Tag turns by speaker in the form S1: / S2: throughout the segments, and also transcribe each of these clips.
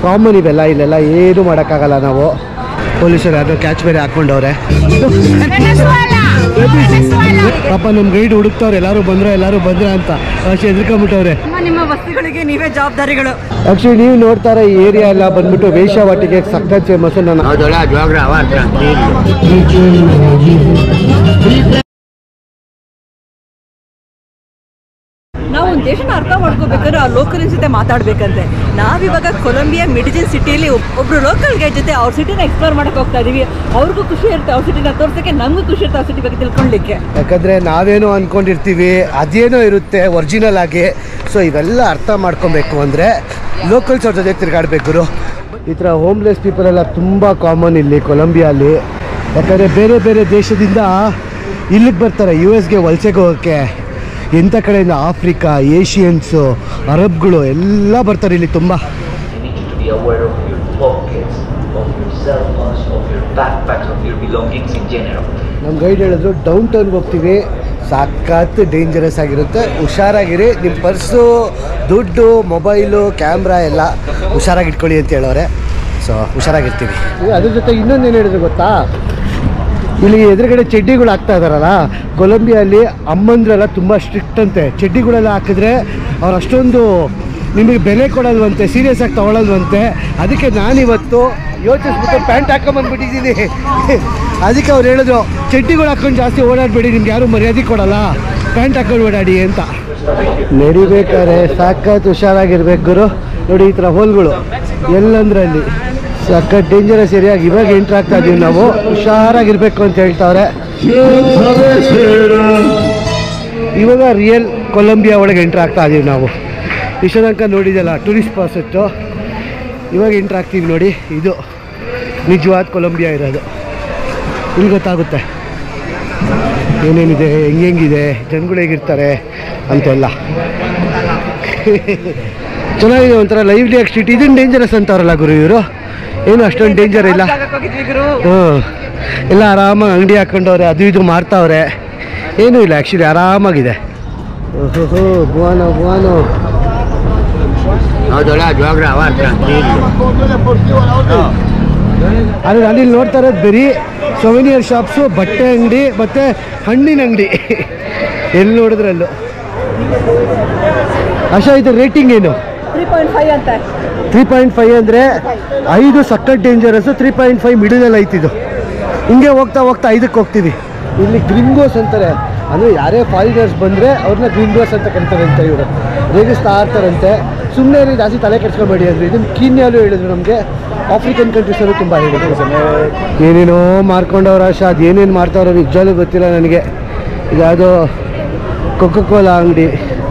S1: Common ಇವೆಲ್ಲ, ಇಲ್ಲೆಲ್ಲ ಏನು ಮಾಡೋಕ್ಕಾಗಲ್ಲ ನಾವು. ಪೊಲೀಸರು ಯಾರು ಕ್ಯಾಚ್ ಬೇರೆ ಹಾಕ್ಕೊಂಡವ್ರೆ. ಪಾಪ ನಮ್ಮ ಗೈಡ್ ಹುಡುಕ್ತವ್ರೆ ಎಲ್ಲರೂ ಬಂದ್ರೆ ಅಂತ ಅಷ್ಟೇ ಹೆದರ್ಕೊಂಡ್ಬಿಟ್ಟವ್ರೆ.
S2: ನಿಮ್ಮ ವಸ್ತುಗಳಿಗೆ ನೀವೇ ಜವಾಬ್ದಾರಿಗಳು.
S1: ಆಕ್ಚುಲಿ ನೀವು ನೋಡ್ತಾರೆ ಈ ಏರಿಯಾ ಎಲ್ಲ ಬಂದ್ಬಿಟ್ಟು ವೇಶ್ಯಾವಾಟಿಕೆ ಸಖತ್ ಫೇಮಸ್. ನಾನು
S2: ನಾವು ಒಂದು ದೇಶನ ಅರ್ಥ ಮಾಡ್ಕೋಬೇಕಾದ್ರೆ ಆ ಲೋಕಲ್ ಜೊತೆ ಮಾತಾಡ್ಬೇಕಂತೆ. ನಾವಿವಾಗ ಕೊಲಂಬಿಯಾ ಮೆಡಿಜಿನ್ ಸಿಟಿಯಲ್ಲಿ ಒಬ್ರು ಲೋಕಲ್ ಗೈಡ್ ಜೊತೆ ಅವ್ರ ಸಿಟಿನ ಎಕ್ಸ್ಪ್ಲೋರ್ ಮಾಡಕ್ ಹೋಗ್ತಾ ಇದೀವಿ. ಅವ್ರಿಗೂ ಖುಷಿ ಇರುತ್ತೆ ಅವ್ರ ಸಿಟಿನ ತೋರ್ಸಕ್ಕೆ, ನಮಗೂ ಖುಷಿ ಇರುತ್ತೆ ಅವ್ರ ಸಿಟಿ ಬಗ್ಗೆ ತಿಳ್ಕೊಳ್ಳಿಕ್ಕೆ. ಯಾಕಂದ್ರೆ
S1: ನಾವೇನೋ ಅನ್ಕೊಂಡಿರ್ತೀವಿ ಅದೇನೋ ಇರುತ್ತೆ ಒರಿಜಿನಲ್ ಆಗಿ. ಸೊ ಇವೆಲ್ಲ ಅರ್ಥ ಮಾಡ್ಕೊಬೇಕು ಅಂದರೆ ಲೋಕಲ್ಸ್ ಅವ್ರ ಜೊತೆ ತಿರುಗಾಡಬೇಕು. ಈ ಥರ ಹೋಮ್ಲೆಸ್ ಪೀಪಲ್ ಎಲ್ಲ ತುಂಬ ಕಾಮನ್ ಇಲ್ಲಿ ಕೊಲಂಬಿಯಲ್ಲಿ. ಯಾಕಂದರೆ ಬೇರೆ ಬೇರೆ ದೇಶದಿಂದ ಇಲ್ಲಿಗೆ ಬರ್ತಾರೆ US ಗೆ ವಲಸೆಗೆ ಹೋಗೋಕ್ಕೆ. ಎಂಥ ಕಡೆಯಿಂದ ಆಫ್ರಿಕಾ, ಏಷಿಯನ್ಸು, ಅರಬ್ಗಳು ಎಲ್ಲ ಬರ್ತಾರೆ ಇಲ್ಲಿ ತುಂಬ. ನಮ್ಮ ಗೈಡ್ ಹೇಳಿದ್ರು ಡೌನ್ ಟೌನ್ಗೆ ಹೋಗ್ತೀವಿ, ಸಖತ್ ಡೇಂಜರಸ್ ಆಗಿರುತ್ತೆ, ಹುಷಾರಾಗಿರಿ, ನಿಮ್ಮ ಪರ್ಸು, ದುಡ್ಡು, ಮೊಬೈಲು, ಕ್ಯಾಮ್ರಾ ಎಲ್ಲ ಹುಷಾರಾಗಿ ಇಟ್ಕೊಳ್ಳಿ ಅಂತ ಹೇಳೋರೆ. ಸೊ ಹುಷಾರಾಗಿರ್ತೀವಿ. ಅದ್ರ ಜೊತೆ ಇನ್ನೊಂದೇನು ಹೇಳಿದ್ರು ಗೊತ್ತಾ, ಇಲ್ಲಿ ಎದುರುಗಡೆ ಚಡ್ಡಿಗಳು ಹಾಕ್ತಾ ಇದ್ದಾರಲ್ಲ ಕೊಲಂಬಿಯಲ್ಲಿ, ಅಮ್ಮಂದ್ರೆಲ್ಲ ತುಂಬ ಸ್ಟ್ರಿಕ್ಟ್ ಅಂತೆ. ಚಡ್ಡಿಗಳೆಲ್ಲ ಹಾಕಿದ್ರೆ ಅವ್ರು ಅಷ್ಟೊಂದು ನಿಮಗೆ ಬೆಲೆ ಕೊಡಲ್ವಂತೆ, ಸೀರಿಯಸ್ ಆಗಿ ತೊಗೊಳಲ್ವಂತೆ. ಅದಕ್ಕೆ ನಾನಿವತ್ತು ಯೋಚಿಸ್ಬಿಟ್ಟು ಪ್ಯಾಂಟ್ ಹಾಕೊಂಬಂದ್ಬಿಟ್ಟಿದ್ದೀನಿ. ಅದಕ್ಕೆ ಅವ್ರು ಹೇಳಿದ್ರು ಚಡ್ಡಿಗಳು ಹಾಕೊಂಡು ಜಾಸ್ತಿ ಓಡಾಡಬೇಡಿ, ನಿಮ್ಗೆ ಯಾರು ಮರ್ಯಾದೆ ಕೊಡಲ್ಲ, ಪ್ಯಾಂಟ್ ಹಾಕೊಂಡು ಓಡಾಡಿ ಅಂತ. ನಡಿಬೇಕಾದ್ರೆ ಸಾಕತ್ತು ಹುಷಾರಾಗಿರ್ಬೇಕು ಗುರು. ನೋಡಿ ಈ ಥರ ಹೋಲ್ಗಳು ಎಲ್ಲಂದ್ರಲ್ಲಿ ಸಖತ್ ಡೇಂಜರಸ್ ಏರಿಯಾಗಿ ಇವಾಗ ಎಂಟ್ರ್ ಆಗ್ತಾ ಇದೀವಿ ನಾವು, ಹುಷಾರಾಗಿರ್ಬೇಕು ಅಂತ ಹೇಳ್ತಾವ್ರೆ. ಇವಾಗ ರಿಯಲ್ ಕೊಲಂಬಿಯಾ ಒಳಗೆ ಎಂಟ್ರ್ ಆಗ್ತಾ ಇದೀವಿ ನಾವು. ಇಷ್ಟ ತನಕ ನೋಡಿದಲ್ಲ ಟೂರಿಸ್ಟ್ ಪಾಸೆಟ್ಟು, ಇವಾಗ ಎಂಟ್ರ್ ಆಗ್ತೀವಿ ನೋಡಿ. ಇದು ನಿಜವಾದ ಕೊಲಂಬಿಯಾ ಇರೋದು. ಇಲ್ಲಿ ಗೊತ್ತಾಗುತ್ತೆ ಏನೇನಿದೆ, ಹೆಂಗಿದೆ, ಜನಗಳು ಹೇಗಿರ್ತಾರೆ ಅಂತೆಲ್ಲ. ಚೆನ್ನಾಗಿದೆ, ಒಂಥರ ಲೈವ್ಲಿ ಆಗಿ ಸ್ಟ್ರೀಟ್. ಇದನ್ನು ಡೇಂಜರಸ್ ಅಂತವ್ರಲ್ಲ ಗುರು ಇವರು, ಏನು ಅಷ್ಟೊಂದು ಡೇಂಜರ್ ಇಲ್ಲ. ಎಲ್ಲ ಆರಾಮಾಗಿ ಅಂಗಡಿ ಹಾಕೊಂಡವ್ರೆ, ಅದು ಇದು ಮಾರ್ತಾವ್ರೆ, ಏನೂ ಇಲ್ಲ ಆ್ಯಕ್ಚುಲಿ ಆರಾಮಾಗಿದೆ. ಓಹೋ ಬುವಾನೋ ಬುವಾನೋ. ಆದರೆ ಅಲ್ಲಿ ನೋಡ್ತಾ ಇರೋದು ಬರೀ ಸೊವೆನಿಯರ್ ಶಾಪ್ಸು, ಬಟ್ಟೆ ಅಂಗಡಿ ಮತ್ತು ಹಣ್ಣಿನ ಅಂಗಡಿ, ಎಲ್ಲಿ ನೋಡಿದ್ರಲ್ಲೂ. ಅಶಾ ಇದು ರೇಟಿಂಗ್ ಏನು?
S2: 3.5 ಅಂತ.
S1: 3.5 ಅಂದರೆ 5 ಸಖತ್ ಡೇಂಜರಸ್ಸು, 3.5 ಮಿಡಲಲ್ಲಿ ಐತಿದು. ಹಿಂಗೆ ಹೋಗ್ತಾ ಹೋಗ್ತಾ 5ಕ್ಕೆ ಹೋಗ್ತೀವಿ. ಇಲ್ಲಿ ಗ್ರಿಂಗೋಸ್ ಅಂತಾರೆ, ಅಂದರೆ ಯಾರೇ ಫಾರಿನರ್ಸ್ ಬಂದರೆ ಅವ್ರನ್ನ ಗ್ರಿಂಗೋಸ್ ಅಂತ ಕರೀತಾರೆ ಅಂತ. ಇವರು ರೇಗಿಸ್ತಾ ಇರ್ತಾರಂತೆ. ಸುಮ್ಮನೆ ಜಾಸ್ತಿ ತಲೆ ಕೆಡ್ಸ್ಕೊಬೇಡಿ ಅಂದರೆ. ಇದನ್ನು ಕೀನ್ಯಾಲು ಹೇಳಿದ್ರು ನಮಗೆ, ಆಫ್ರಿಕನ್ ಕಂಟ್ರೀಸಲ್ಲೂ ತುಂಬ ಹೇಳಿದ್ರು. ಏನೇನೋ ಮಾರ್ಕೊಂಡವ್ರ ಆಶಾ, ಅದು ಏನೇನು ಮಾಡ್ತಾವ್ರೋ ನಿಜವಾಗ್ಲೂ ಗೊತ್ತಿಲ್ಲ ನನಗೆ. ಇದ್ಯಾವುದೋ ಕೊಕೊಕೋಲಾ ಅಂಗಡಿ,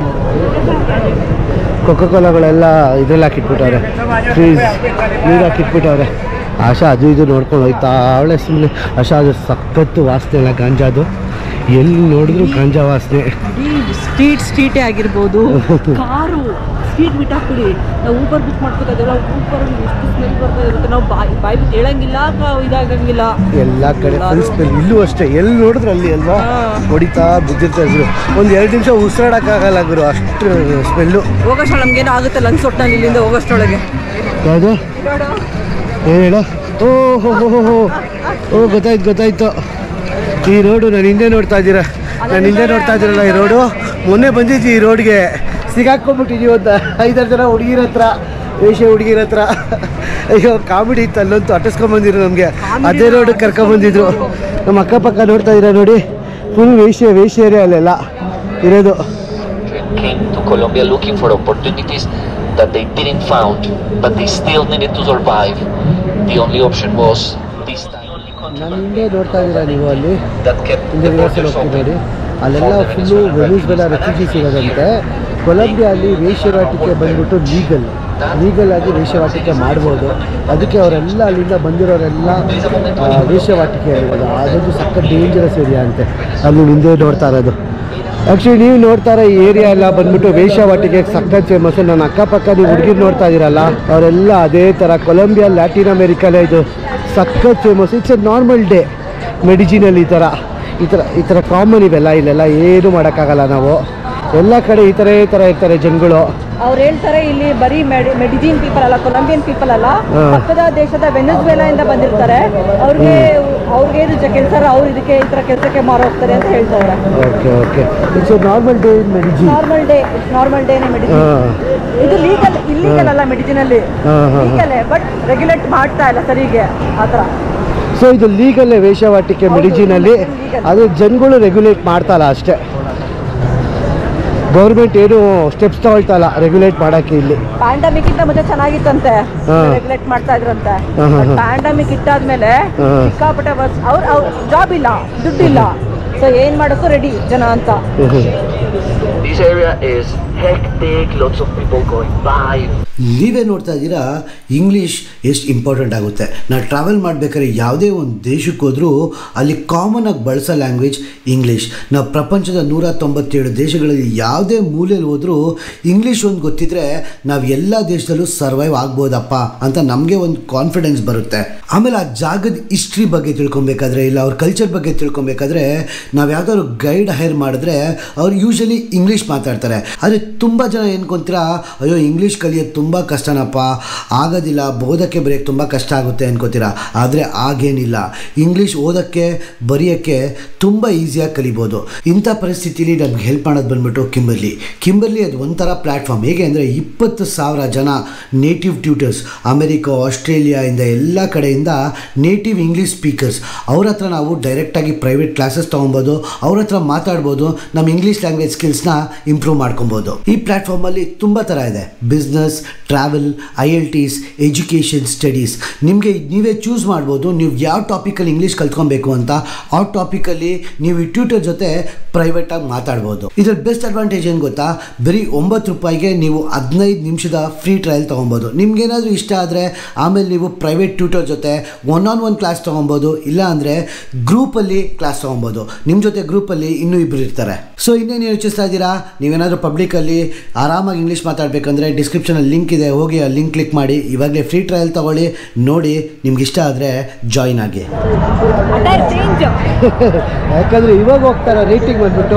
S1: ಕೊಕೊಕೋಲಾಗಳೆಲ್ಲ ಇದ್ರಲ್ಲಿ ಹಾಕಿಟ್ಬಿಟ್ಟವ್ರೆ, ಫ್ರೀಸ್ ನೀರು ಹಾಕಿಟ್ಬಿಟ್ಟವ್ರೆ. ಆಶಾ ಅದು ಇದು ನೋಡ್ಕೊಂಡು ಹೋಯ್ತಾ ಅವಳೆ ಸುಮ್ಮನೆ. ಆಶಾ ಅದು ಸಖತ್ತು ವಾಸನೆ ಎಲ್ಲ ಗಾಂಜಾದು, ಎಲ್ಲಿ ನೋಡಿದ್ರು ಗಾಂಜಾ ವಾಸನೆ.
S2: ಸ್ಟ್ರೀಟೇ ಆಗಿರ್ಬೋದು, ಕಾರು ಸ್ಟ್ರೀಟ್ ಬಿಟ್ಟು ಹಾಕ್ಬಿಡಿ. ನಾವು ಊಬರ್ ಬುಕ್ ಮಾಡ್ಕೋತಾ ಇದ್ದೀವಲ್ಲ, ಊಬರ್ ಎಷ್ಟು ಸ್ಮೆಲ್ ಬರ್ತಾ ಇರುತ್ತೆ, ನಾವು ಬಾಯಿ ಬಿಟ್ಟು ಹೇಳಂಗಿಲ್ಲ, ಇದಾಗಂಗಿಲ್ಲ. ಎಲ್ಲ ಕಡೆ ಫುಲ್ ಸ್ಮೆಲ್. ಇಲ್ಲೂ ಅಷ್ಟೇ, ಎಲ್ಲಿ ನೋಡಿದ್ರು ಅಲ್ಲಿ ಅಲ್ವಾ ಹೊಡಿತಾ ಬಿದ್ದಿರ್ತಾ ಇದ್ರು. ಒಂದು 2 ನಿಮಿಷ ಉಸಿರಾಡೋಕ್ಕಾಗಲ್ಲ ಗುರು, ಅಷ್ಟು ಸ್ಮೆಲ್ಲು. ಹೋಗೋಷ್ಟು ನಮ್ಗೇನೋ ಆಗುತ್ತೆ ಲಂಗ್ಸ್ ಒಟ್ಟಿನಲ್ಲಿ ಇಲ್ಲಿಂದ ಹೋಗೋಷ್ಟೊಳಗೆ. ಯಾವುದು ಏನು ಹೇಳ? ಓಹೋ ಹೋ ಹೋ ಓ ಗೊತ್ತಾಯ್ತು. ಈ ರೋಡು ನಾನು ಹಿಂದೆ ನೋಡ್ತಾ ಇದ್ದೀರಲ್ಲ, ಈ ರೋಡು ಮೊನ್ನೆ ಬಂದಿದ್ವಿ. ಈ ರೋಡ್ಗೆ ಸಿಗಾಕೊಂಡ್ಬಿಟ್ಟಿದ್ದೀವಿ ಒಂದು 5-6 ಜನ ಹುಡುಗಿರ ಹತ್ರ, ವೇಷ ಹುಡುಗಿರ ಹತ್ರ. ಅಯ್ಯೋ ಕಾಮಿಡಿ ಇತ್ತು ಅಲ್ಲಂತೂ. ಅಟ್ಟಿಸ್ಕೊಂಬಂದಿದ್ರು ನಮಗೆ, ಅದೇ ರೋಡಿಗೆ ಕರ್ಕೊಂಬಂದಿದ್ರು. ನಮ್ಮ ಅಕ್ಕಪಕ್ಕ ನೋಡ್ತಾ ಇದ್ದೀರಾ ನೋಡಿ, ಫುಲ್ ವೇಷ ಏರಿಯಾ ಅಲ್ಲೆಲ್ಲ ಇರೋದು.
S3: that they didn't found, but they still needed to survive. The only option was this time.
S1: ನಾನು ಹಿಂದೆ ನೋಡ್ತಾ ಇದ್ದೀರಾ ನೀವು, ಅಲ್ಲಿ ಹಿಂದೆ ಹೋಗ್ತಿದ್ದೀರಿ, ಅಲ್ಲೆಲ್ಲ ಫುಲ್ಲು ವೆನಿಜುವೆಲಾ ರೆಫ್ಯೂಜೀಸ್ ಇರೋದಂತೆ. ಕೊಲಂಬಿಯಲ್ಲಿ ವೇಶ್ಯಾವಾಟಿಕೆ ಬಂದ್ಬಿಟ್ಟು ಲೀಗಲ್ ಆಗಿ ವೇಶ್ಯಾವಾಟಿಕೆ ಮಾಡ್ಬೋದು. ಅದಕ್ಕೆ ಅವರೆಲ್ಲ ಅಲ್ಲಿಂದ ಬಂದಿರೋರೆಲ್ಲ ವೇಶ್ಯಾವಾಟಿಕೆ ಇರೋದು. ಅದೊಂದು ಸಖತ್ ಡೇಂಜರಸ್ ಏರಿಯಾ ಅಂತೆ, ಅಲ್ಲಿ ಹಿಂದೆ ನೋಡ್ತಾ ಇರೋದು. ಆ್ಯಕ್ಚುಲಿ ನೀವು ನೋಡ್ತಾ ಇರೋ ಈ ಏರಿಯಾ ಎಲ್ಲ ಬಂದ್ಬಿಟ್ಟು ವೇಶ್ಯಾವಾಟಿಕೆ ಸಖತ್ ಫೇಮಸ್. ನನ್ನ ಅಕ್ಕಪಕ್ಕ ನೀವು ಹುಡುಗಿರು ನೋಡ್ತಾ ಇದ್ದೀರಲ್ಲ, ಅವರೆಲ್ಲ ಅದೇ ಥರ. ಕೊಲಂಬಿಯಾ, ಲ್ಯಾಟಿನ್ ಅಮೇರಿಕಲ್ಲೇ ಇದು ಸಖತ್ famous. It's a normal day ಮೆಡಿಜಿನಲ್ಲಿ. ಈ ಥರ ಕಾಮನ್ ಇವೆಲ್ಲ, ಇಲ್ಲೆಲ್ಲ ಏನು ಮಾಡೋಕ್ಕಾಗಲ್ಲ ನಾವು. ಎಲ್ಲ ಕಡೆ ಈ ಥರ ಇರ್ತಾರೆ ಜನಗಳು.
S2: ಅವ್ರು ಹೇಳ್ತಾರೆ ಇಲ್ಲಿ ಬರೀ ಮೆಡಿಜಿನ್ ಪೀಪಲ್ ಅಲ್ಲ, ಕೊಲಂಬಿಯನ್ ಪೀಪಲ್ ಅಲ್ಲ, ಪಕ್ಕದ ದೇಶದ ವೆನೆಜುವೆಲಾ ಇಂದ ಬಂದಿರ್ತಾರೆ. ಅವ್ರಿಗೆ ಇದು ಕೆಲಸ, ಅವ್ರು ಇದಕ್ಕೆ ಈ ತರ ಕೆಲಸಕ್ಕೆ ಮಾರು ಹೋಗ್ತಾರೆ ಅಂತ ಹೇಳ್ತಾರೆ.
S1: ನಾರ್ಮಲ್ ಡೇ ಮೆಡಿಜಿನ್,
S2: ನಾರ್ಮಲ್ ಡೇನೇ ಮೆಡಿಜಿನ್. ಇದು ಇಲ್ಲಿಗಲ್ ಅಲ್ಲ, ಮೆಡಿಜಿನ್ ಅಲ್ಲಿ ಲೀಗಲ್, ಬಟ್ ರೆಗ್ಯುಲೇಟ್ ಮಾಡ್ತಾ ಇಲ್ಲ ಸರಿಗೆ ಆ ಥರ.
S1: ಸೊ ಇದು ಲೀಗಲ್ಲೇ ವೇಶ್ಯಾವಾಟಿಕೆ ಮೆಡಿಜಿನ್ ಅಲ್ಲಿ, ಅದು ಜನಗಳು ರೆಗ್ಯುಲೇಟ್ ಮಾಡ್ತಾಯಿಲ್ಲ ಅಷ್ಟೇ. ಗೌರ್ಮೆಂಟ್ ಏನು ಸ್ಟೆಪ್ಸ್ ತಗೊಳ್ತಾ ಇಲ್ಲ ರೆಗ್ಯುಲೇಟ್ ಮಾಡಕ್ಕೆ. ಇಲ್ಲಿ
S2: ಪ್ಯಾಂಡಮಿಕ್ ಇಂದ ಮುಂಚೆ ಚೆನ್ನಾಗಿತ್ತಂತೆ, ರೆಗ್ಯುಲೇಟ್ ಮಾಡ್ತಾ ಇದ್ರಂತೆ. ಪ್ಯಾಂಡಮಿಕ್ ಇಟ್ಟಾದ್ಮೇಲೆ ಸಿಕ್ಕಾಪಟ್ಟೆ ಅವ್ರ ಜಾಬ್ ಇಲ್ಲ, ದುಡ್ಡಿಲ್ಲ, ಸೊ ಏನ್ ಮಾಡೋಕ್ಕೂ ರೆಡಿ ಜನ ಅಂತ.
S3: This area is hectic, lots of people going by.
S1: ನೀವೇ ನೋಡ್ತಾ ಇದ್ದೀರಾ ಇಂಗ್ಲೀಷ್ ಎಷ್ಟು ಇಂಪಾರ್ಟೆಂಟ್ ಆಗುತ್ತೆ. ನಾವು ಟ್ರಾವೆಲ್ ಮಾಡಬೇಕಾದ್ರೆ ಯಾವುದೇ ಒಂದು ದೇಶಕ್ಕೆ ಹೋದರೂ ಅಲ್ಲಿ ಕಾಮನ್ ಆಗಿ ಬಳಸೋ ಲ್ಯಾಂಗ್ವೇಜ್ ಇಂಗ್ಲೀಷ್. ನಾವು ಪ್ರಪಂಚದ 197 ದೇಶಗಳಲ್ಲಿ ಯಾವುದೇ ಮೂಲೆಯಲ್ಲಿ ಹೋದರೂ ಇಂಗ್ಲೀಷ್ ಒಂದು ಗೊತ್ತಿದ್ರೆ ನಾವು ಎಲ್ಲ ದೇಶದಲ್ಲೂ ಸರ್ವೈವ್ ಆಗ್ಬೋದಪ್ಪ ಅಂತ ನಮಗೆ ಒಂದು ಕಾನ್ಫಿಡೆನ್ಸ್ ಬರುತ್ತೆ. ಆಮೇಲೆ ಆ ಜಾಗದ ಹಿಸ್ಟ್ರಿ ಬಗ್ಗೆ ತಿಳ್ಕೊಬೇಕಾದ್ರೆ, ಇಲ್ಲ ಅವ್ರ ಕಲ್ಚರ್ ಬಗ್ಗೆ ತಿಳ್ಕೊಬೇಕಾದ್ರೆ ನಾವು ಯಾವ್ದಾದ್ರು ಗೈಡ್ ಹೈರ್ ಮಾಡಿದ್ರೆ ಅವ್ರು ಯೂಶಲಿ ಇಂಗ್ಲೀಷ್ ಮಾತಾಡ್ತಾರೆ. ಆದರೆ ತುಂಬ ಜನ ಏನ್ಕೊಂತೀರಾ, ಅಯ್ಯೋ ಇಂಗ್ಲೀಷ್ ಕಲಿಯೋದು ತುಂಬ ಕಷ್ಟನಪ್ಪ, ಆಗೋದಿಲ್ಲ, ಓದೋಕ್ಕೆ ಬರೆಯೋಕ್ಕೆ ತುಂಬ ಕಷ್ಟ ಆಗುತ್ತೆ ಅನ್ಕೋತೀರಾ. ಆದರೆ ಆಗೇನಿಲ್ಲ, ಇಂಗ್ಲೀಷ್ ಓದೋಕ್ಕೆ ಬರೆಯೋಕ್ಕೆ ತುಂಬ ಈಸಿಯಾಗಿ ಕಲಿಬೋದು. ಇಂಥ ಪರಿಸ್ಥಿತಿಲಿ ನಮ್ಗೆ ಹೆಲ್ಪ್ ಮಾಡೋದು ಬಂದ್ಬಿಟ್ಟು ಕಿಂಬರ್ಲಿ ಅದು ಒಂಥರ ಪ್ಲ್ಯಾಟ್ಫಾರ್ಮ್. ಹೇಗೆ ಅಂದರೆ 20,000 ಜನ ನೇಟಿವ್ ಟ್ಯೂಟರ್ಸ್ ಅಮೆರಿಕಾ, ಆಸ್ಟ್ರೇಲಿಯಾ ಇಂದ ಎಲ್ಲ ಕಡೆಯಿಂದ ನೇಟಿವ್ ಇಂಗ್ಲೀಷ್ ಸ್ಪೀಕರ್ಸ್, ಅವ್ರ ಹತ್ರ ನಾವು ಡೈರೆಕ್ಟಾಗಿ ಪ್ರೈವೇಟ್ ಕ್ಲಾಸಸ್ ತೊಗೊಬೋದು, ಅವ್ರ ಹತ್ರ ಮಾತಾಡ್ಬೋದು, ನಮ್ಮ ಇಂಗ್ಲೀಷ್ ಲ್ಯಾಂಗ್ವೇಜ್ ಸ್ಕಿಲ್ಸ್ನ ಇಂಪ್ರೂವ್ ಮಾಡ್ಕೊಬೋದು. ಈ ಪ್ಲ್ಯಾಟ್ಫಾರ್ಮಲ್ಲಿ ತುಂಬ ಥರ ಇದೆ, business, travel, IELTS, education, studies. ನಿಮಗೆ ನೀವೇ ಚೂಸ್ ಮಾಡ್ಬೋದು ನೀವು ಯಾವ ಟಾಪಿಕಲ್ಲಿ ಇಂಗ್ಲೀಷ್ ಕಲ್ತ್ಕೊಬೇಕು ಅಂತ. ಆ ಟಾಪಿಕಲ್ಲಿ ನೀವು ಈ ಟ್ಯೂಟರ್ ಜೊತೆ ಪ್ರೈವೇಟಾಗಿ ಮಾತಾಡ್ಬೋದು. ಇದರ ಬೆಸ್ಟ್ ಅಡ್ವಾಂಟೇಜ್ ಏನು ಗೊತ್ತಾ, ಬರೀ ₹9 ನೀವು 15 ನಿಮಿಷದ ಫ್ರೀ ಟ್ರಯಲ್ ತೊಗೊಬೋದು. ನಿಮ್ಗೇನಾದರೂ ಇಷ್ಟ ಆದರೆ ಆಮೇಲೆ ನೀವು ಪ್ರೈವೇಟ್ ಟ್ಯೂಟರ್ ಜೊತೆ 1-on-1 ಕ್ಲಾಸ್ ತೊಗೊಬೋದು, ಇಲ್ಲ ಅಂದರೆ ಗ್ರೂಪಲ್ಲಿ ಕ್ಲಾಸ್ ತೊಗೊಬೋದು. ನಿಮ್ಮ ಜೊತೆ ಗ್ರೂಪಲ್ಲಿ ಇನ್ನೂ ಇಬ್ಬರು ಇರ್ತಾರೆ. ಸೊ ಇನ್ನೇನು ಯೋಚಿಸ್ತಾ ಇದ್ದೀರಾ, ನೀವೇನಾದರೂ ಪಬ್ಲಿಕಲ್ಲಿ ಆರಾಮಾಗಿ ಇಂಗ್ಲೀಷ್ ಮಾತಾಡಬೇಕಂದ್ರೆ ಡಿಸ್ಕ್ರಿಪ್ಷನಲ್ಲಿ ಲಿಂಕ್ ಇದೆ, ಹೋಗಿ ಆ ಲಿಂಕ್ ಕ್ಲಿಕ್ ಮಾಡಿ, ಇವಾಗಲೇ ಫ್ರೀ ಟ್ರಯಲ್ ತೊಗೊಳ್ಳಿ, ನೋಡಿ ನಿಮ್ಗೆ ಇಷ್ಟ ಆದರೆ ಜಾಯಿನ್ ಆಗಿ. ಯಾಕಂದರೆ ಇವಾಗ ಹೋಗ್ತಾರೆ ರೇಟಿಂಗ್ ಬಂದ್ಬಿಟ್ಟು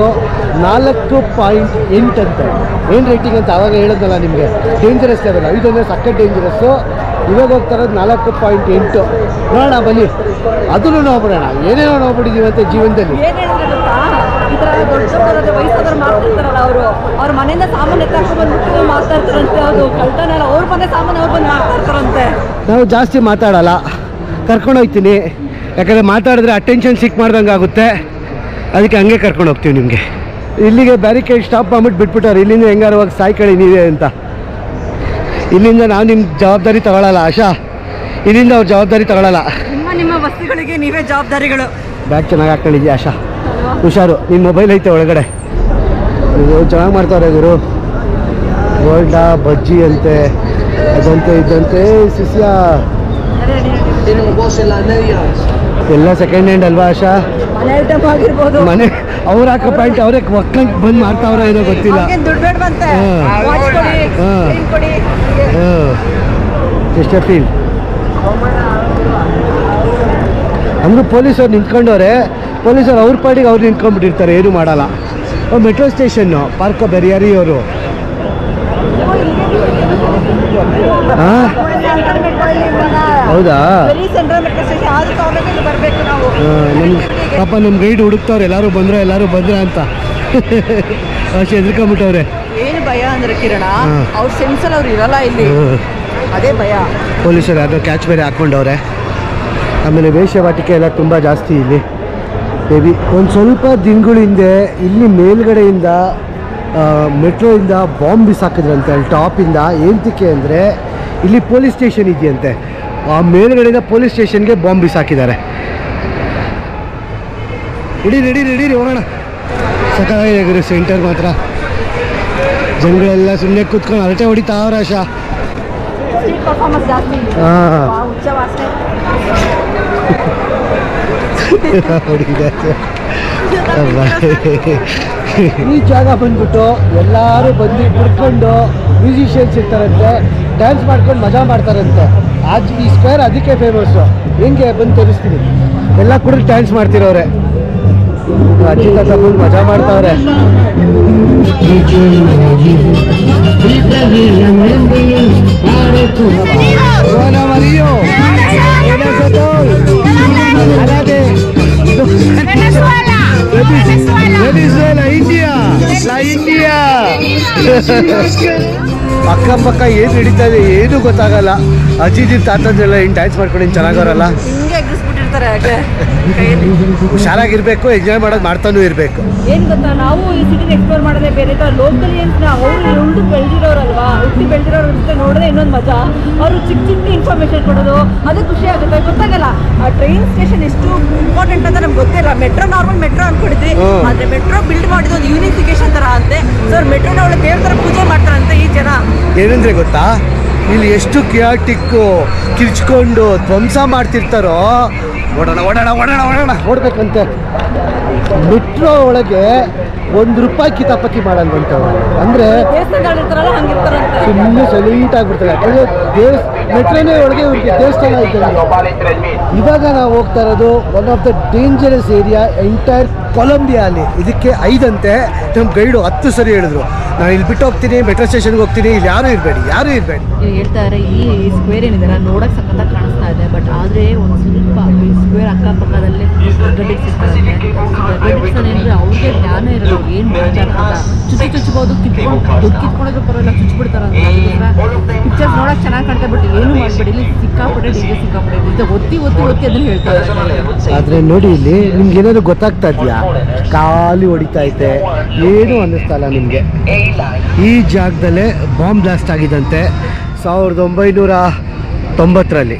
S1: 4.8 ಅಂತ. ಏನು ರೇಟಿಂಗ್ ಅಂತ ಆವಾಗ ಹೇಳೋದಲ್ಲ ನಿಮಗೆ, ಡೇಂಜರಸ್ ಲೆವೆಲ್. 5 ಅಂದರೆ ಸಖತ್ ಡೇಂಜರಸ್ಸು. ಇವಾಗ ಹೋಗ್ತಾರೋದು 4.8. ನೋಡೋಣ ಬನ್ನಿ, ಅದನ್ನು ನೋಡ್ಬಿಡೋಣ, ಏನೇನೋ ನೋಡ್ಬಿಟ್ಟಿದ್ದೀವಿ ಅಂತ ಜೀವನದಲ್ಲಿ.
S2: ಈ ಥರ ದೊಡ್ಡ ವಯಸ್ಸಾದ್ರು ಮಾಡ್ತಿರ್ತಾರಲ್ಲ, ಅವ್ರ ಮನೆಯಿಂದ ಸಾಮಾನು ಎತ್ತಾಕೊಂಡು ಬಂದ್ಬಿಟ್ಟು ಮಾತಾಡ್ತಾರಂತೆ. ಅದು ಕಳ್ತನಲ್ಲ, ಅವ್ರ ಮನೆ ಸಾಮಾನು ಅವ್ರು ಬಂದು ಮಾತಾಡ್ತಾರಂತೆ.
S1: ನಾವು ಜಾಸ್ತಿ ಮಾತಾಡಲ್ಲ, ಕರ್ಕೊಂಡು ಹೋಗ್ತೀನಿ. ಯಾಕಂದರೆ ಮಾತಾಡಿದ್ರೆ ಅಟೆನ್ಷನ್ ಸಿಕ್ ಮಾಡ್ದಂಗೆ ಆಗುತ್ತೆ, ಅದಕ್ಕೆ ಹಂಗೆ ಕರ್ಕೊಂಡು ಹೋಗ್ತೀವಿ. ನಿಮಗೆ ಇಲ್ಲಿಗೆ ಬ್ಯಾರಿಕೇಡ್ ಸ್ಟಾಪ್ ಮಾಡ್ಬಿಟ್ಟು ಬಿಟ್ಬಿಟ್ಟವ್ರು, ಇಲ್ಲಿಂದ ಹೆಂಗಾರು ಹೋಗಿ ಸಾಯ್ಕಳಿ ನೀವೇ ಅಂತ. ಇಲ್ಲಿಂದ ನಾವು ನಿಮ್ಮ ಜವಾಬ್ದಾರಿ ತಗೊಳ್ಳಲ್ಲ ಆಶಾ, ಇಲ್ಲಿಂದ ಅವ್ರ ಜವಾಬ್ದಾರಿ ತಗೊಳ್ಳಲ್ಲ.
S2: ನಿಮ್ಮ ವಸ್ತುಗಳಿಗೆ ನೀವೇ ಜವಾಬ್ದಾರಿಗಳು.
S1: ಬ್ಯಾಗ್ ಚೆನ್ನಾಗಿ ಹಾಕ್ಕೊಂಡಿದ್ಯಾ ಆಶಾ, ಹುಷಾರು. ನಿಮ್ಮ ಮೊಬೈಲ್ ಐತೆ ಒಳಗಡೆ. ಇದು ಚೆನ್ನಾಗಿ ಮಾಡ್ತಾವ್ರೆ ಇವರು, ಬೋಂಡಾ ಬಜ್ಜಿ ಅಂತೆ, ಅದಂತೆ ಇದಂತೆ. ಸಿಸಿಯಾ ಎಲ್ಲ ಸೆಕೆಂಡ್ ಹ್ಯಾಂಡ್ ಅಲ್ವಾ ಆಶಾ?
S2: ಮನೆ ಐಟಮ್ ಆಗಿರ್ಬೋದು,
S1: ಮನೆ ಅವ್ರು ಹಾಕೋ ಪ್ಯಾಂಟ್ ಅವರೇ ಒಕ್ಕಂಗೆ ಬಂದು ಮಾಡ್ತಾವ್ರ ಏನೋ ಗೊತ್ತಿಲ್ಲ. ಎಷ್ಟೇ ಫೀಲ್ ಹಂಗೂ ಪೊಲೀಸವ್ರು ನಿಂತ್ಕೊಂಡವ್ರೆ. ಪೊಲೀಸರು ಅವ್ರ ಪಾಡಿಗೆ ಅವ್ರು ನಿಂತ್ಕೊಂಡ್ಬಿಟ್ಟಿರ್ತಾರೆ, ಏನೂ ಮಾಡಲ್ಲ. ಮೆಟ್ರೋ ಸ್ಟೇಷನ್ನು ಪಾರ್ಕ ಬೆರಿಯಾರಿ ಅವರು. ಹಾಂ ಹೌದಾ? ಪಾಪ ನಮ್ಮ ಗೈಡ್ ಹುಡುಕ್ತವ್ರೆ, ಎಲ್ಲರೂ ಬಂದ್ರೆ ಅಂತ. ಅಷ್ಟು ಹೆದರ್ಕೊಂಬಿಟ್ಟವ್ರೆ.
S2: ಏನು ಭಯ ಅಂದ್ರೆ ಕಿರಣ, ಅವ್ರ ಸೆನ್ಸಲ್ಲಿ ಅವ್ರು ಇರಲ್ಲ ಇಲ್ಲಿ, ಅದೇ ಭಯ.
S1: ಪೊಲೀಸರು ಯಾರೋ ಕ್ಯಾಚ್ ಬೇರೆ ಹಾಕ್ಕೊಂಡವ್ರೆ. ಆಮೇಲೆ ವೇಶ್ಯಾವಾಟಿಕೆ ಎಲ್ಲ ತುಂಬ ಜಾಸ್ತಿ ಇಲ್ಲಿ. ಮೇಬಿ ಒಂದು ಸ್ವಲ್ಪ ದಿನಗಳ ಹಿಂದೆ ಇಲ್ಲಿ ಮೇಲ್ಗಡೆಯಿಂದ ಮೆಟ್ರೋಯಿಂದ ಬಾಂಬ್ ಬಿಸಾಕಿದ್ರಂತೆ ಅಲ್ಲಿ ಟಾಪಿಂದ. ಏನಕ್ಕೆ ಅಂದರೆ ಇಲ್ಲಿ ಪೊಲೀಸ್ ಸ್ಟೇಷನ್ ಇದೆಯಂತೆ, ಆ ಮೇಲ್ಗಡೆಯಿಂದ ಪೊಲೀಸ್ ಸ್ಟೇಷನ್ಗೆ ಬಾಂಬ್ ಬಿಸಾಕಿದ್ದಾರೆ. ರೆಡಿ ಹೋಗೋಣ. ಸಕಾಲಾಗಿದೆ ಸೆಂಟರ್ ಮಾತ್ರ. ಜನಗಳೆಲ್ಲ ಸುಮ್ಮನೆ ಕೂತ್ಕೊಂಡು ಅರಟೆ ಹೊಡಿತಾವ್ರ ಆಶಾ. ಈ ಜಾಗ ಬಂದ್ಬಿಟ್ಟು ಎಲ್ಲರೂ ಬಂದು ಕುಡ್ಕೊಂಡು ಮ್ಯೂಸಿಷಿಯನ್ಸ್ ಇರ್ತಾರಂತೆ, ಡ್ಯಾನ್ಸ್ ಮಾಡ್ಕೊಂಡು ಮಜಾ ಮಾಡ್ತಾರಂತೆ. ಈ ಸ್ಕ್ವೇರ್ ಅದಕ್ಕೆ ಫೇಮಸ್ಸು. ಹೆಂಗೆ ಬಂದು ತೋರಿಸ್ತೀನಿ, ಎಲ್ಲ ಕೂಡ ಡ್ಯಾನ್ಸ್ ಮಾಡ್ತಿರೋರೆ, ಅಜ್ಜಿ ತಾತ ಬಂದು ಮಜಾ ಮಾಡ್ತಾವ್ರೆ. Buon amarillo. Venezuela, India. La India. ಅಕ್ಕಪಕ್ಕ ಏನು ನಡೀತಾ ಇದೆ ಏನು ಗೊತ್ತಾಗಲ್ಲ. ಅಜ್ಜಿದಿ ತಾತಂದ್ರೆಲ್ಲ ಹಿಂಗೆ ಡ್ಯಾನ್ಸ್ ಮಾಡ್ಕೊಂಡು ಚೆನ್ನಾಗವರಲ್ಲ. ಹುಷಾರಾಗಿರ್ಬೇಕು, ಎಂಜಾಯ್ ಮಾಡೋದು ಮಾಡ್ತಾನೂ ಇರಬೇಕು.
S2: ಏನು ಗೊತ್ತಾ, ನಾವು ಈ ಸಿಟಿನ ಎಕ್ಸ್ಪ್ಲೋರ್ ಮಾಡೋದೇ ಬೇರೆ. ಲೋಕಲಿಯನ್ಸ್ನ ಅವರು ಉಳ್ದು ಬೆಳೆದಿರೋರಲ್ವಾ, ಹುಟ್ಟಿ ಬೆಳೆದಿರೋರ ಜೊತೆ ನೋಡೋದೇ ಇನ್ನೊಂದು ಮಜಾ. ಅವರು ಚಿಕ್ಕ ಚಿಕ್ಕ ಇನ್ಫಾರ್ಮೇಶನ್ ಕೊಡೋದು ಅದು ಖುಷಿ ಆಗುತ್ತೆ. ಗೊತ್ತಾಗಲ್ಲ ಆ ಟ್ರೈನ್ ಸ್ಟೇಷನ್ ಎಷ್ಟು ಇಂಪಾರ್ಟೆಂಟ್ ಅಂತ ನಮ್ಗೆ ಗೊತ್ತಿಲ್ಲ. ಮೆಟ್ರೋ ನಾರ್ಮಲ್ ಮೆಟ್ರೋ ಅನ್ಕೊಂಡಿದ್ವಿ, ಆದರೆ ಮೆಟ್ರೋ ಬಿಲ್ಡ್ ಮಾಡಿದ್ದು ಒಂದು ಯೂನಿಫಿಕೇಶನ್ ಥರ ಅಂತೆ. ಸೊ ಅವ್ರು ಮೆಟ್ರೋನ ಅವಳು ದೇವ್ರ ಥರ ಪೂಜೆ ಮಾಡ್ತಾರಂತೆ ಈ ಜನ.
S1: ಏನಂದ್ರೆ ಗೊತ್ತಾ, ಇಲ್ಲಿ ಎಷ್ಟು ಕಿಯಾಟಿಕ್ಕು ಕಿರ್ಚ್ಕೊಂಡು ಧ್ವಂಸ ಮಾಡ್ತಿರ್ತಾರೋ. ಓಡೋಣ ಓಡೋಣ ಓಡೋಣ ಓಡೋಣ ಓಡ್ಬೇಕಂತೆ. ಮೆಟ್ರೋ ಒಳಗೆ ₹1 ಕಿತಾಪತಿ ಮಾಡಲ್ವಂತ. ಅಂದರೆ ಸುಮ್ಮನೆ ಸೈಲೆಂಟ್ ಆಗಿಬಿಡ್ತಾರೆ. ಯಾಕಂದರೆ ಮೆಟ್ರೋನೇ ಒಳಗೆ ಇವ್ರಿಗೆ ದೇವಸ್ಥಾನ ಇದ್ದಾರೆ. ಇವಾಗ ನಾವು ಹೋಗ್ತಾ ಇರೋದು one of the dangerous area entire ಕೊಲಂಬಿಯಾಲಿ. ಇದಕ್ಕೆ 5 ಅಂತೆ. ನಮ್ಮ ಗೈಡು 10 ಸರಿ ಹೇಳಿದ್ರು, ನಾನು ಇಲ್ಲಿ ಬಿಟ್ಟು ಹೋಗ್ತೀನಿ, ಮೆಟ್ರೋ ಸ್ಟೇಷನ್ಗೆ ಹೋಗ್ತೀನಿ, ಇಲ್ಲಿ ಯಾರೂ ಇರಬೇಡಿ.
S2: ಹೇಳ್ತಾರೆ ಈ ಸ್ಕ್ವೇರ್ ಏನಿದೆ ನೋಡೋಕೆ ಸಖತ್ತಾಗಿ ಕಾಣಿಸ್ತಾ ಇದೆ, ಬಟ್ ಆದರೆ ಒಂದು ಸ್ವಲ್ಪ ಈ ಸ್ಕ್ವೇರ್ ಅಕ್ಕಪಕ್ಕದಲ್ಲೇ ಗಡ್ಡಿಕ್ಸನೇಂದ್ರೆ ಅವ್ರಿಗೆ ಜ್ಞಾನ ಇರೋದು ಏನು ಮಾಡ್ತಾರೆ ಅಂತ. ಚುಚ್ಚಬಹುದು, ಕಿತ್ಕೊಂಡಿದ್ರು ಪರವಾಗಿಲ್ಲ, ಚುಚ್ಚಿಬಿಡ್ತಾರಂತ. ಪಿಕ್ಚರ್ಸ್ ನೋಡೋಕೆ ಚೆನ್ನಾಗಿ ಕಾಣ್ತಾ, ಬಟ್ ಏನು ಮಾಡಬೇಡಿ, ಇಲ್ಲಿ ಸಿಕ್ಕಾಪಟ್ಟೆ ಡೇಂಜರ್, ಸಿಕ್ಕಾಪಟ್ಟೆ ಇದೆ. ಒತ್ತಿ ಅದನ್ನು ಹೇಳ್ತಾರೆ.
S1: ಆದರೆ ನೋಡಿ, ಇಲ್ಲಿ ನಿಮ್ಗೆ ಏನಾದ್ರು ಗೊತ್ತಾಗ್ತಾ ಇದೆಯಾ? ಖಾಲಿ ಹೊಡಿತಾ ಐತೆ, ಏನು ಅನ್ನಿಸ್ತಾ ಇಲ್ಲ ನಿಮಗೆ. ಈ ಜಾಗದಲ್ಲೇ ಬಾಂಬ್ ಬ್ಲಾಸ್ಟ್ ಆಗಿದಂತೆ 1995ರಲ್ಲಿ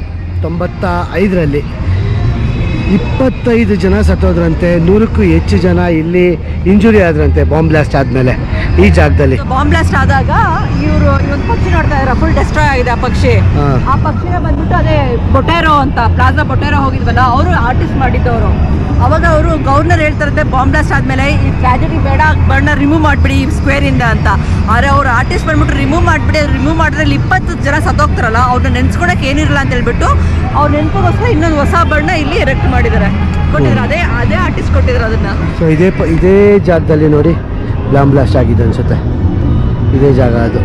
S1: 25 ಜನ ಸತ್ತೋದ್ರಂತೆ, 100ಕ್ಕೂ ಹೆಚ್ಚು ಜನ ಇಲ್ಲಿ ಇಂಜುರಿ ಆದ್ರಂತೆ ಬಾಂಬ್ ಬ್ಲಾಸ್ಟ್ ಆದಮೇಲೆ. ಈ ಜಾಗದಲ್ಲಿ
S2: ಬಾಂಬ್ ಬ್ಲಾಸ್ಟ್ ಆದಾಗ ಇವರು ಒಂದು ಪಕ್ಷಿ ನೋಡ್ತಾ ಇದ್ದಾರೆ, ಫುಲ್ ಡೆಸ್ಟ್ರಾಯ್ ಆಗಿದೆ ಆ ಪಕ್ಷಿ. ಆ ಪಕ್ಷಿನ ಬಂದ್ಬಿಟ್ಟು ಅದೇ ಬೊಟೇರೋ ಅಂತ, ಪ್ಲಾಜಾ ಬೊಟೇರೋ ಹೋಗಿದ್ವಲ್ಲ, ಅವರು ಆರ್ಟಿಸ್ಟ್ ಮಾಡಿದ್ದವರು. ಅವಾಗ ಅವರು ಗವರ್ನರ್ ಹೇಳ್ತಾರಂತೆ ಬಾಂಬ್ ಬ್ಲಾಸ್ಟ್ ಆದಮೇಲೆ ಈ ಟ್ರಾಜಿಡಿ ಬೇಡ, ಬಣ್ಣ ರಿಮೂವ್ ಮಾಡಿಬಿಡಿ ಈ ಸ್ಕ್ವೇರಿಂದ ಅಂತ. ಆದರೆ ಅವರು ಆರ್ಟಿಸ್ಟ್ ಬಂದ್ಬಿಟ್ಟು ರಿಮೂವ್ ಮಾಡಿಬಿಡಿ. ಅದು ರಿಮೂವ್ ಮಾಡಿದ್ರೆ 20 ಜನ ಸತ್ತೋಗ್ತಾರಲ್ಲ, ಅವ್ರನ್ನ ನೆನ್ಸ್ಕೊಳಕ್ಕೆ ಏನಿರಲ್ಲ ಅಂತ ಹೇಳ್ಬಿಟ್ಟು ಅವ್ರು ನೆನ್ಕೋಸ್ಕರ ಇನ್ನೊಂದು ಹೊಸ ಬಣ್ಣ ಇಲ್ಲಿ ಎರೆಕ್ಟ್ ಮಾಡಿದ್ದಾರೆ, ಕೊಟ್ಟಿದ್ದಾರೆ. ಅದೇ ಆರ್ಟಿಸ್ಟ್ ಕೊಟ್ಟಿದ್ರು ಅದನ್ನ. ಸೊ
S1: ಇದೇ ಜಾಗದಲ್ಲಿ ನೋಡಿ ಬಾಂಬ್ ಬ್ಲಾಸ್ಟ್ ಆಗಿದೆ ಅನ್ಸುತ್ತೆ. ಇದೇ ಜಾಗ ಅದು.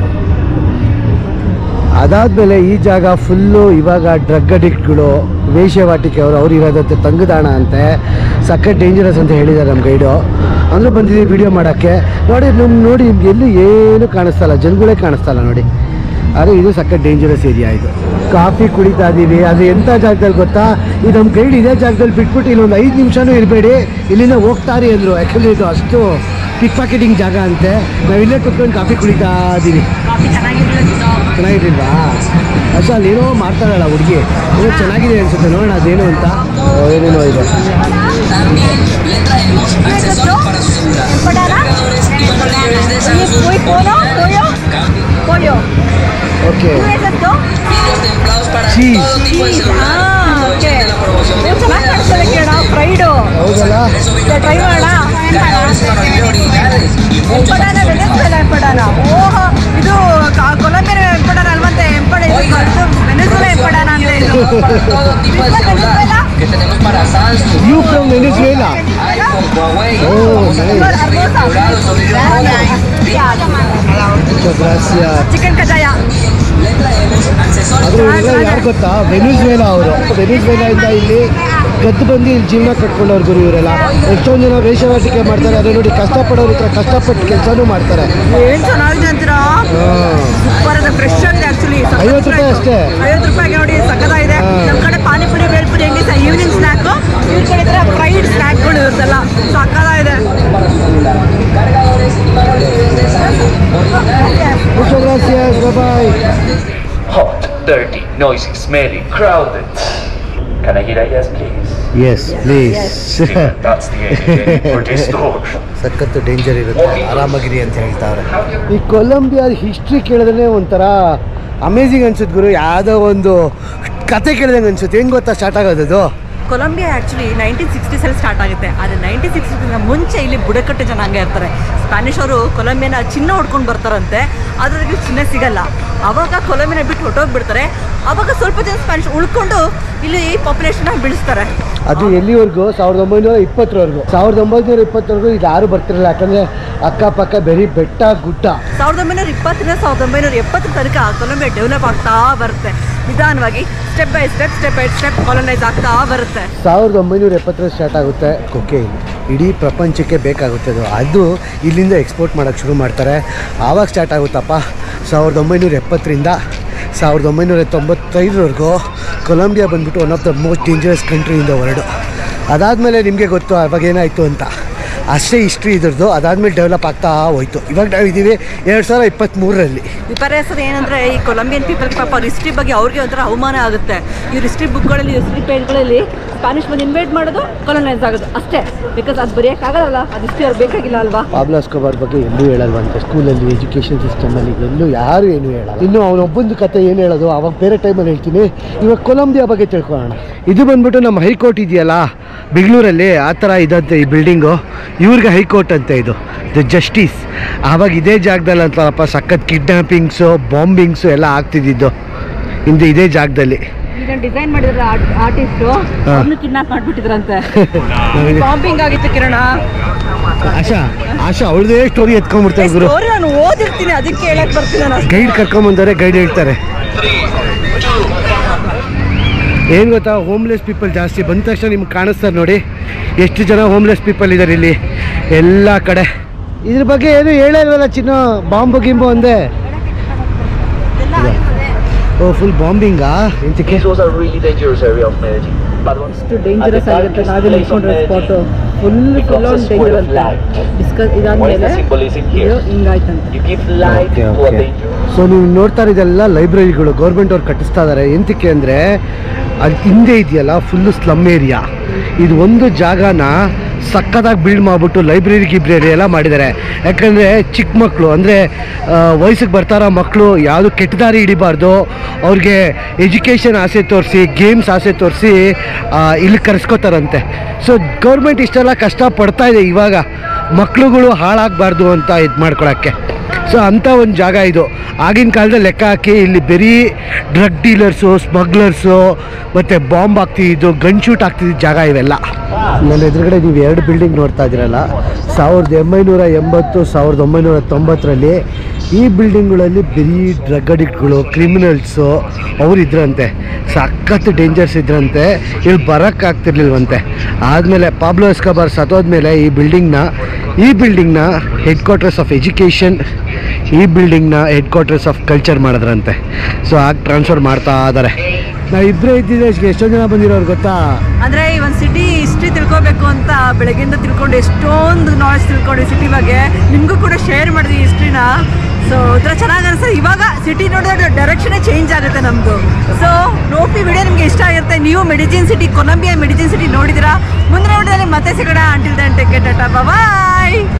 S1: ಅದಾದಮೇಲೆ ಈ ಜಾಗ ಫುಲ್ಲು ಇವಾಗ ಡ್ರಗ್ ಅಡಿಕ್ಟ್ಗಳು, ವೇಶ್ಯವಾಟಿಕೆ ಅವ್ರು ಇರೋದಂತೆ ತಂಗುದಾಣ ಅಂತೆ. ಸಖತ್ ಡೇಂಜರಸ್ ಅಂತ ಹೇಳಿದ್ದಾರೆ ನಮ್ಮ ಗೈಡು. ಅಂದರೆ ಬಂದಿದ್ದೀವಿ ವಿಡಿಯೋ ಮಾಡೋಕ್ಕೆ. ನೋಡಿ ನಿಮ್ಗೆ ಎಲ್ಲೂ ಏನು ಕಾಣಿಸ್ತಲ್ಲ, ಜನಗಳೇ ಕಾಣಿಸ್ತಲ್ಲ ನೋಡಿ. ಆದರೆ ಇದು ಸಖತ್ ಡೇಂಜರಸ್ ಏರಿಯಾ. ಇದು ಕಾಫಿ ಕುಡಿತಾ ಇದ್ದೀವಿ. ಅದು ಎಂಥ ಜಾಗದಲ್ಲಿ ಗೊತ್ತಾ, ಇದು ನಮ್ಮ ಗೈಡ್ ಇದೇ ಜಾಗದಲ್ಲಿ ಬಿಟ್ಬಿಟ್ಟು ಇಲ್ಲೊಂದು 5 ನಿಮಿಷನೂ ಇರಬೇಡಿ, ಇಲ್ಲಿಂದ ಹೋಗ್ತಾರೆ ಅಂದರು. ಯಾಕಂದರೆ ಇದು ಅಷ್ಟು ಪಿಕ್ ಪಾಕೆಟಿಂಗ್ ಜಾಗ ಅಂತೆ. ನಾವು ಇಲ್ಲೇ ಕುತ್ಕೊಂಡು ಕಾಫಿ ಕುಡಿತಾ ಇದ್ದೀವಿ. ಚೆನ್ನಾಗಿರ್ಲಿಲ್ವಾ? ಅಷ್ಟೇ, ಅಲ್ಲಿ ಏನೋ ಮಾಡ್ತಾರಲ್ಲ ಹುಡುಗಿ, ಏನೋ ಚೆನ್ನಾಗಿದೆ ಅನ್ಸುತ್ತೆ. ನೋಡೋಣ ಅದೇನು ಅಂತ. ಏನೇನೋ ಇದೆ. ಓಕೆ,
S2: ಫ್ರೈಡು
S1: ಹೌದಲ್ಲ,
S2: ಟ್ರೈ ಮಾಡೋಣ. ಓಹೋ, ಇದು ಕೊಲಂಬಿಯಾ ಎಂಪಡಾನ ಅಲ್ವಂತೆ. ವೆನೆಜುಲಾ ಎಂಪಡಾನ ಅಂತ ಇದು.
S1: You from Venezuela? Oh, nice. Gracias.
S2: Chicken ಕಜಾಯ.
S1: ಆದರೆ ಯಾರು ಗೊತ್ತಾ, ವೆನಿಜುವೆಲಾ ಅವರು. ವೆನಿಜುವೆಲಾಯಿಂದ ಇಲ್ಲಿ ಗದ್ದು ಬಂದು ಇಲ್ಲಿ ಜೀವನ ಕಟ್ಕೊಂಡವ್ರು ಗುರು ಇವರೆಲ್ಲ. ಎಷ್ಟೊಂದು ಜನ ವೇಷವಾಟಿಕೆ ಮಾಡ್ತಾರೆ. ಅದೇ ನೋಡಿ, ಕಷ್ಟಪಡೋರು ಹತ್ರ ಕಷ್ಟಪಟ್ಟು ಕೆಲಸನೂ ಮಾಡ್ತಾರೆ.
S2: ಏನು ಚೆನ್ನಾಗಿದೆ ಅಂತೀರಾ? ಸೂಪರ್ ಇದೆ, ಫ್ರೆಶ್ ಆಗಿದೆ. ಆ್ಯಕ್ಚುಲಿ
S1: 50 ರೂಪಾಯಿ ಅಷ್ಟೇ.
S2: 50 ರೂಪಾಯಿಗೆ ನೋಡಿ, ಸಕ್ಕತ್ತಾಗಿದೆ. ನಮ್ಮ ಕಡೆ ಪಾನಿಪುರಿ, ಬೇಲ್ಪುರಿ ಹೆಂಗೆ ಈವ್ನಿಂಗ್ ಸ್ನ್ಯಾಕು, ಇವ್ರ ಕಡೆ ಥರ ಫ್ರೈಡ್ ಸ್ನ್ಯಾಕ್ಗಳು ಇರುತ್ತಲ್ಲ, ಸಕ್ಕತ್ತಾಗಿದೆ.
S1: Muchas gracias, bye-bye.
S3: Hot, dirty, noisy, smelly, crowded. Can I hear a yes, please?
S1: Yes, please.
S3: That's the end for this tour.
S1: ಸಖತ್ತು ಡೇಂಜರ್ ಇರುತ್ತೆ, ಆರಾಮಾಗಿರಿ ಅಂತ ಹೇಳ್ತಾರೆ. ಈ ಕೊಲಂಬಿಯಾ ಹಿಸ್ಟ್ರಿ ಕೇಳಿದ್ರೆ ಒಂಥರ ಅಮೇಝಿಂಗ್ ಅನ್ಸುತ್ತೆ ಗುರು. ಯಾವುದೋ ಒಂದು ಕತೆ ಕೇಳಿದಂಗೆ ಅನ್ಸುತ್ತೆ. ಹೆಂಗೆ ಗೊತ್ತಾ ಸ್ಟಾರ್ಟ್ ಆಗೋದದು?
S2: ಕೊಲಂಬಿಯಾ ಆ್ಯಕ್ಚುಲಿ 1960s ಸ್ಟಾರ್ಟ್ ಆಗುತ್ತೆ. ಆದರೆ 1960 ಮುಂಚೆ ಇಲ್ಲಿ ಬುಡಕಟ್ಟು ಜನಾಂಗ ಇರ್ತಾರೆ. ಸ್ಪ್ಯಾನಿಷ್ ಅವರು ಕೊಲಂಬಿಯಾನ ಚಿನ್ನ ಹೊಡ್ಕೊಂಡು ಬರ್ತಾರಂತೆ, ಅದ್ರಲ್ಲಿ ಚಿನ್ನ ಸಿಗಲ್ಲ. ಆವಾಗ ಕೊಲಂಬಿಯಾನ ಬಿಟ್ಟು ಹೊಟ್ಟೋಗ್ಬಿಡ್ತಾರೆ. ಆವಾಗ ಸ್ವಲ್ಪ ಜನ ಸ್ಪ್ಯಾನಿಷ್ ಉಳ್ಕೊಂಡು ಇಲ್ಲಿ ಪಾಪ್ಯುಲೇಷನ್ನ ಬೆಳೆಸ್ತಾರೆ.
S1: ಅದು ಎಲ್ಲಿವರೆಗೂ 1920ವರೆಗೂ 1920ವರೆಗೂ ಇದು ಯಾರು ಬರ್ತಿರಲಿಲ್ಲ. ಯಾಕಂದರೆ ಅಕ್ಕಪಕ್ಕ ಬರೀ ಬೆಟ್ಟ ಗುಡ್ಡ.
S2: 1920ರಿಂದ 1970 ತನಕ ಕೊಲಂಬಿಯಾ ಡೆವಲಪ್ ಆಗ್ತಾ ಬರುತ್ತೆ. ನಿಧಾನವಾಗಿ ಸ್ಟೆಪ್ ಬೈ ಸ್ಟೆಪ್ ಕಾಲನೈಸ್ ಆಗ್ತಾ ಬರುತ್ತೆ.
S1: 1970 ಸ್ಟಾರ್ಟ್ ಆಗುತ್ತೆ ಕೊಕೇನ್. ಇಡೀ ಪ್ರಪಂಚಕ್ಕೆ ಬೇಕಾಗುತ್ತೆ ಅದು ಇಲ್ಲಿಂದ ಎಕ್ಸ್ಪೋರ್ಟ್ ಮಾಡೋಕ್ಕೆ ಶುರು ಮಾಡ್ತಾರೆ. ಆವಾಗ ಸ್ಟಾರ್ಟ್ ಆಗುತ್ತಪ್ಪ 1970ರಿಂದ 1995ವರೆಗೂ ಕೊಲಂಬಿಯಾ ಬಂದ್ಬಿಟ್ಟು one of the most dangerous country in the world. ಅದಾದಮೇಲೆ ನಿಮಗೆ ಗೊತ್ತು ಅವಾಗ ಏನಾಯಿತು ಅಂತ. ಅಷ್ಟೇ ಹಿಸ್ಟ್ರಿ ಇದ್ರದ್ದು. ಅದಾದಮೇಲೆ ಡೆವಲಪ್ ಆಗ್ತಾ ಹೋಯ್ತು. ಇವಾಗ ನಾವಿದ್ದೀವಿ 2023ರಲ್ಲಿ.
S2: ವಿಪರ್ಯಾಸ ಏನಂದರೆ ಈ ಕೊಲಂಬಿಯನ್ ಪೀಪಲ್ ಪಾಪ ಹಿಸ್ಟ್ರಿ ಬಗ್ಗೆ ಅವ್ರಿಗೆ ಒಂಥರ ಅವಮಾನ ಆಗುತ್ತೆ. ಈ ಹಿಸ್ಟ್ರಿ ಬುಕ್ಗಳಲ್ಲಿ ಹಿಸ್ಟ್ರಿ ಪೇಜ್ಗಳಲ್ಲಿ ಸ್ಪ್ಯಾನಿಷ್ ಬಂದು ಇನ್ವೈಟ್ ಮಾಡೋದು, ಕೊಲನೈಸ್ ಆಗೋದು ಅಷ್ಟೇ. ಬಿಕಾಸ್ ಅದು ಬರೆಯೋಕ್ಕಾಗಲ್ಲ, ಅದು ಹಿಸ್ಟ್ರಿ ಅವ್ರು ಬೇಕಾಗಿಲ್ಲ ಅಲ್ವಾ.
S1: ಪಾಬ್ಲೋ ಎಸ್ಕೋಬಾರ್ ಬಗ್ಗೆ ಎಲ್ಲೂ ಹೇಳಲ್ವಂತೆ. ಸ್ಕೂಲಲ್ಲಿ ಎಜುಕೇಷನ್ ಸಿಸ್ಟಮಲ್ಲಿ ಎಲ್ಲೂ ಯಾರು ಏನು ಹೇಳಲ್ಲ. ಇನ್ನು ಅವನೊಬ್ಬಂದು ಕತೆ ಏನು ಹೇಳೋದು ಅವಾಗ ಬೇರೆ ಟೈಮಲ್ಲಿ ಹೇಳ್ತೀನಿ. ಇವಾಗ ಕೊಲಂಬಿಯಾ ಬಗ್ಗೆ ತಿಳ್ಕೊಳ್ಳೋಣ. ಇದು ಬಂದ್ಬಿಟ್ಟು ನಮ್ಮ ಹೈಕೋರ್ಟ್ ಇದೆಯಲ್ಲ ಬೆಂಗಳೂರಲ್ಲಿ, ಆ ಥರ ಇದಂತೆ ಈ ಬಿಲ್ಡಿಂಗು. ಇವ್ರಿಗೆ ಹೈಕೋರ್ಟ್ ಅಂತ ಇದು, ದ ಜಸ್ಟಿಸ್. ಆವಾಗ ಇದೇ ಜಾಗದಲ್ಲಿ ಅಂತಪ್ಪ ಸಖತ್ ಕಿಡ್ನಾಪಿಂಗ್ಸು ಬಾಂಬಿಂಗ್ಸು ಎಲ್ಲ ಆಗ್ತಿದ್ದಿದ್ದು ಹಿಂದೆ ಇದೇ ಜಾಗದಲ್ಲಿ.
S2: ಡಿಸೈನ್ ಮಾಡಿದ್ರೆ ಆರ್ಟಿಸ್ಟು ಕಿಡ್ನಾಪ್ ಮಾಡಿಬಿಟ್ಟಿದ್ರಂತೆ. ಬಾಂಬಿಂಗ್ ಆಗಿತ್ತು ಕಿರಣ.
S1: ಆಶಾ ಅವಳದೇ ಸ್ಟೋರಿ ಎತ್ಕೊಂಡ್ಬಿಡ್ತಾರೆ ಗುರು.
S2: ನಾನು ಓದಿರ್ತೀನಿ, ಅದಕ್ಕೆ ಹೇಳಕ್ ಬರ್ತೀನಿ.
S1: ಗೈಡ್ ಕರ್ಕೊಂಬಂದವ್ರೆ, ಗೈಡ್ ಹೇಳ್ತಾರೆ. ಏನು ಗೊತ್ತಾ, ಹೋಮ್ಲೆಸ್ ಪೀಪಲ್ ಜಾಸ್ತಿ. ಬಂದ ತಕ್ಷಣ ನಿಮ್ಗೆ ಕಾಣಿಸ್ತಾರೆ ನೋಡಿ ಎಷ್ಟು ಜನ ಹೋಮ್ಲೆಸ್ ಪೀಪಲ್ ಇದ್ದಾರೆ ಇಲ್ಲಿ ಎಲ್ಲ ಕಡೆ. ಇದ್ರ ಬಗ್ಗೆ ಏನು ಹೇಳಿಲ್ವಲ್ಲ ಚಿನ್ನ, ಬಾಂಬು ಗಿಂಬು ಅಂದೆ. ಓ ಫುಲ್ ಬಾಂಬಿಂಗಾ ಎಂತಕ್ಕೆ?
S2: ಎಷ್ಟು ಡೇಂಜರಸ್ ಆಗುತ್ತೆ. ನಾವೇ ನಿಂತ್ಕೊಂಡ್ರೆ ಸ್ಪಾಟು ಫುಲ್ ಆನ್ ಡೇಂಜರ್ ಅಂತ ಡಿಸ್ಕಸ್ ಇದಾದ್ಮೇಲೆ ಹಿಂಗಾಯ್ತಂತೆ.
S1: ಸೊ ನೀವು ನೋಡ್ತಾ ಇದೆಲ್ಲ ಲೈಬ್ರರಿಗಳು ಗೌರ್ಮೆಂಟ್ ಅವ್ರು ಕಟ್ಟಿಸ್ತಾ ಇದ್ದಾರೆ. ಎಂತಕ್ಕೆ ಅಂದರೆ ಅದು ಹಿಂದೆ ಇದೆಯಲ್ಲ ಫುಲ್ಲು ಸ್ಲಮ್ ಏರಿಯಾ. ಇದು ಒಂದು ಜಾಗನ ಸಕ್ಕದಾಗಿ ಬಿಲ್ಡ್ ಮಾಡಿಬಿಟ್ಟು ಗಿಬ್ರರಿ ಎಲ್ಲ ಮಾಡಿದ್ದಾರೆ. ಯಾಕಂದರೆ ಚಿಕ್ಕ ಮಕ್ಕಳು ಅಂದರೆ ವಯಸ್ಸಿಗೆ ಬರ್ತಾರೋ ಮಕ್ಕಳು ಯಾವುದು ಕೆಟ್ಟ ದಾರಿ ಹಿಡಿಬಾರ್ದು, ಅವ್ರಿಗೆ ಎಜುಕೇಷನ್ ಆಸೆ ತೋರಿಸಿ, ಗೇಮ್ಸ್ ಆಸೆ ತೋರಿಸಿ ಇಲ್ಲಿ ಕರೆಸ್ಕೋತಾರಂತೆ. ಸೊ ಗೌರ್ಮೆಂಟ್ ಇಷ್ಟೆಲ್ಲ ಕಷ್ಟ ಪಡ್ತಾ ಇದೆ ಇವಾಗ ಮಕ್ಕಳುಗಳು ಹಾಳಾಗಬಾರ್ದು ಅಂತ ಇದು ಮಾಡ್ಕೊಳಕ್ಕೆ. ಸೊ ಅಂಥ ಒಂದು ಜಾಗ ಇದು. ಆಗಿನ ಕಾಲದಲ್ಲಿ ಲೆಕ್ಕ ಹಾಕಿ ಇಲ್ಲಿ ಬರೀ ಡ್ರಗ್ ಡೀಲರ್ಸು, ಸ್ಮಗ್ಲರ್ಸು ಮತ್ತು ಬಾಂಬ್ ಆಗ್ತಿದ್ದು, ಗನ್ ಶೂಟ್ ಆಗ್ತಿದ್ದ ಜಾಗ ಇವೆಲ್ಲ. ನನ್ನ ಎದುರುಗಡೆ ನೀವು 2 ಬಿಲ್ಡಿಂಗ್ ನೋಡ್ತಾ ಇದ್ದೀರಲ್ಲ, 1980 1990ರಲ್ಲಿ ಈ ಬಿಲ್ಡಿಂಗ್ಗಳಲ್ಲಿ ಬರೀ ಡ್ರಗ್ ಅಡಿಕ್ಟ್ಗಳು, ಕ್ರಿಮಿನಲ್ಸು ಅವ್ರು ಇದ್ರಂತೆ. ಸಖತ್ ಡೇಂಜರ್ಸ್ ಇದ್ರಂತೆ. ಇಲ್ಲಿ ಬರೋಕ್ಕಾಗ್ತಿರ್ಲಿಲ್ವಂತೆ. ಆದಮೇಲೆ ಪಾಬ್ಲೋ ಎಸ್ಕೋಬಾರ್ ಸತ್ತೋದ್ಮೇಲೆ ಈ ಬಿಲ್ಡಿಂಗ್ನ ಹೆಡ್ ಕ್ವಾರ್ಟರ್ಸ್ ಆಫ್ ಎಜುಕೇಷನ್, ಈ ಬಿಲ್ಡಿಂಗ್ನ ಹೆಡ್ ಕ್ವಾರ್ಟರ್ಸ್ ಆಫ್ ಕಲ್ಚರ್ ಮಾಡಿದ್ರಂತೆ. ಸೊ ಆಗಿ ಟ್ರಾನ್ಸ್ಫರ್ ಮಾಡ್ತಾ ಇದ್ದಾರೆ. ನಾವು ಇಬ್ಬರೇ ಇದ್ದಿದ್ದೆ, ಎಷ್ಟೊಂದು ಜನ ಬಂದಿರೋರು ಗೊತ್ತಾ?
S2: ಅಂದರೆ ಈ ಒಂದು ಸಿಟಿ ಹಿಸ್ಟ್ರಿ ತಿಳ್ಕೊಬೇಕು ಅಂತ ಬೆಳಗ್ಗೆಯಿಂದ ತಿಳ್ಕೊಂಡು ಎಷ್ಟೊಂದು ನಾಲೆಜ್ ತಿಳ್ಕೊಂಡು ಸಿಟಿ ಬಗ್ಗೆ ನಿಮಗೂ ಕೂಡ ಶೇರ್ ಮಾಡಿದ್ವಿ ಹಿಸ್ಟ್ರಿನ. ಸೊ ಒಂಥರ ಚೆನ್ನಾಗಿ ಅನಿಸ್ತದೆ. ಇವಾಗ ಸಿಟಿ ನೋಡಿದ್ರೆ ಡೈರೆಕ್ಷನೇ ಚೇಂಜ್ ಆಗುತ್ತೆ ನಮ್ಮದು. ಸೊ ನೋಡ್ತಿ ವಿಡಿಯೋ ನಿಮಗೆ ಇಷ್ಟ ಆಗಿರುತ್ತೆ. ನೀವು medicine city, Colombia medicine city ನೋಡಿದ್ದೀರಾ? ಮುಂದೆ ನೋಡಿದ್ರೆ ಮತ್ತೆ ಸಿಗೋಣ. Until then take care, tata, ಬಾಯ್.